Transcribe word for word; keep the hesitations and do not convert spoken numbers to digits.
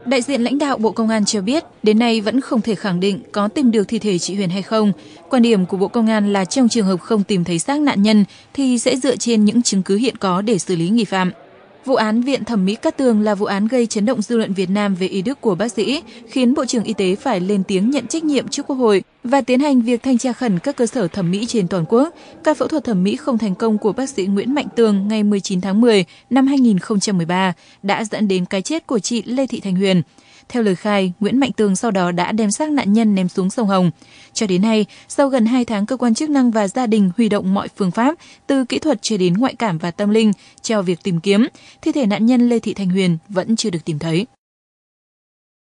Đại diện lãnh đạo Bộ Công an cho biết, đến nay vẫn không thể khẳng định có tìm được thi thể chị Huyền hay không. Quan điểm của Bộ Công an là trong trường hợp không tìm thấy xác nạn nhân thì sẽ dựa trên những chứng cứ hiện có để xử lý nghi phạm. Vụ án Viện Thẩm mỹ Cát Tường là vụ án gây chấn động dư luận Việt Nam về y đức của bác sĩ, khiến Bộ trưởng Y tế phải lên tiếng nhận trách nhiệm trước Quốc hội và tiến hành việc thanh tra khẩn các cơ sở thẩm mỹ trên toàn quốc. Ca phẫu thuật thẩm mỹ không thành công của bác sĩ Nguyễn Mạnh Tường ngày mười chín tháng mười năm hai nghìn không trăm mười ba đã dẫn đến cái chết của chị Lê Thị Thanh Huyền. Theo lời khai, Nguyễn Mạnh Tường sau đó đã đem xác nạn nhân ném xuống sông Hồng. Cho đến nay, sau gần hai tháng cơ quan chức năng và gia đình huy động mọi phương pháp, từ kỹ thuật cho đến ngoại cảm và tâm linh, cho việc tìm kiếm, thi thể nạn nhân Lê Thị Thanh Huyền vẫn chưa được tìm thấy.